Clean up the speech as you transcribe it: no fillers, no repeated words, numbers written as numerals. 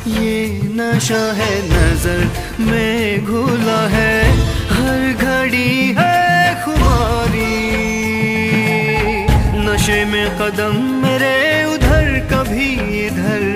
ये नशा है नजर में घुला है, हर घड़ी है खुमारी। नशे में कदम मेरे उधर कभी इधर